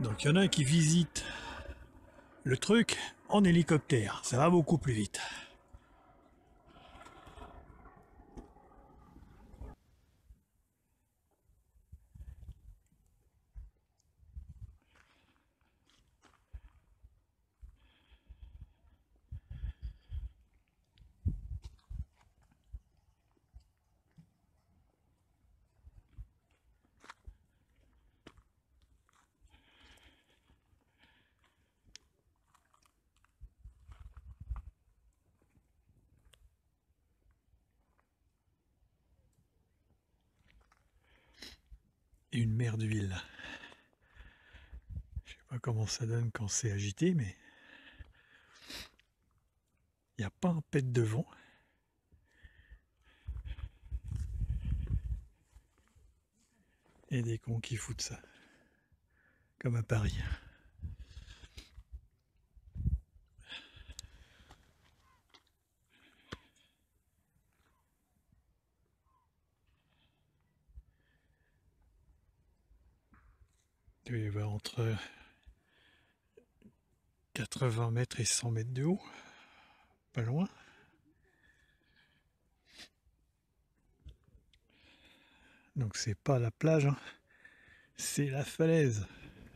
Donc il y en a qui visitent le truc en hélicoptère, ça va beaucoup plus vite. Et une mer d'huile. Je sais pas comment ça donne quand c'est agité, mais il n'y a pas un pet de vent. Et des cons qui foutent ça. Comme à Paris. Il doit y avoir entre 80 mètres et 100 mètres de haut. Pas loin. Donc c'est pas la plage, hein. C'est la falaise.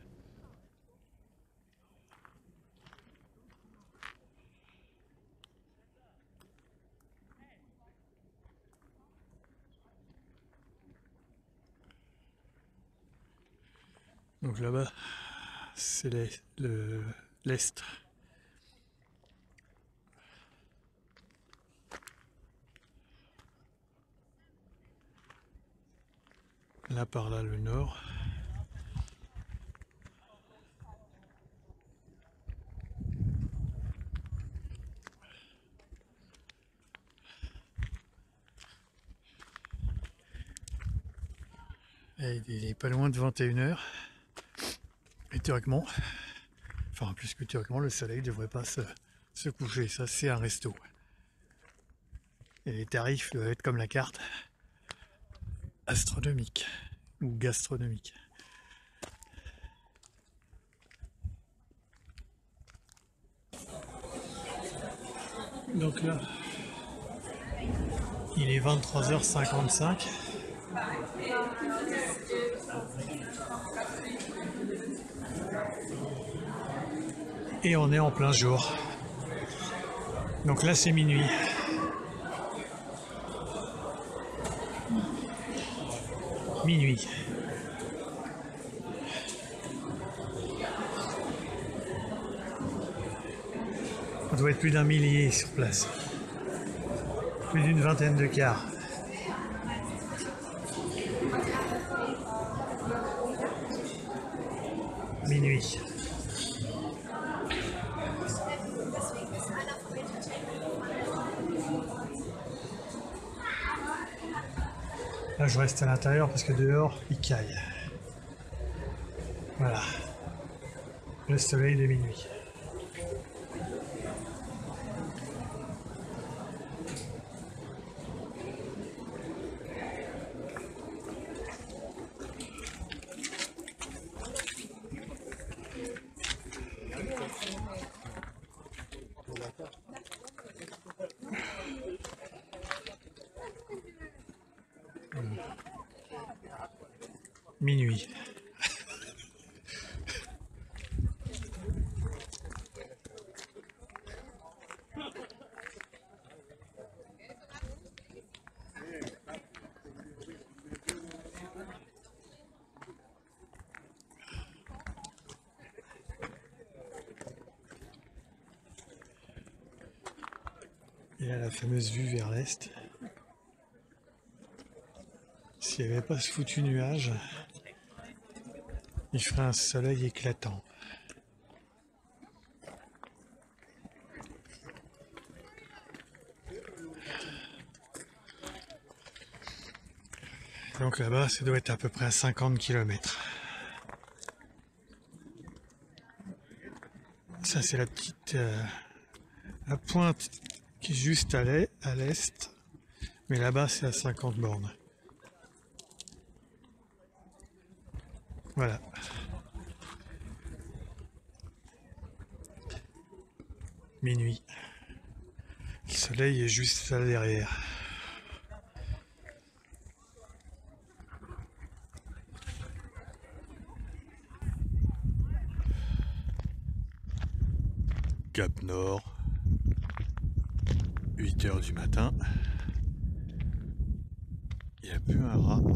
Donc là-bas, c'est l'est. Là par là le nord. Et il est pas loin de 21 h. Et théoriquement, enfin plus que théoriquement, le soleil devrait pas se coucher. Ça c'est un resto. Et les tarifs doivent être comme la carte, astronomiques ou gastronomiques. Donc là, il est 23 h 55. Et on est en plein jour. Donc là c'est minuit. Minuit. On doit être plus d'un millier sur place. Plus d'une vingtaine de cars. Minuit. Là je reste à l'intérieur parce que dehors il caille. Voilà. Le soleil de minuit. Minuit. Et là la fameuse vue vers l'est. S'il n'y avait pas ce foutu nuage, il ferait un soleil éclatant. Donc là-bas, ça doit être à peu près à 50 km. Ça c'est la petite la pointe qui est juste à l'est, mais là-bas c'est à 50 bornes. Voilà. minuit. Le soleil est juste là derrière. Cap Nord, 8 h du matin. Il n'y a plus un rat.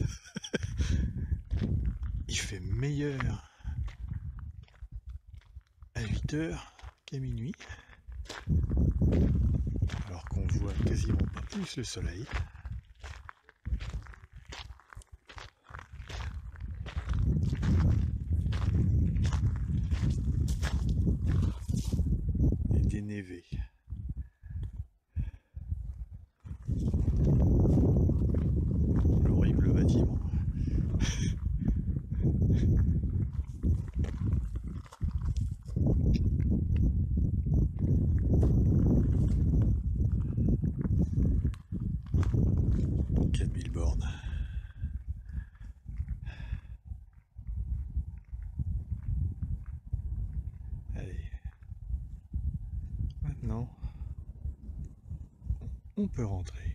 Il fait meilleur à 8 h qu'à minuit. Alors qu'on voit quasiment pas plus le soleil. Et des névés. L'horrible bâtiment. Bornes. Allez, maintenant, on peut rentrer.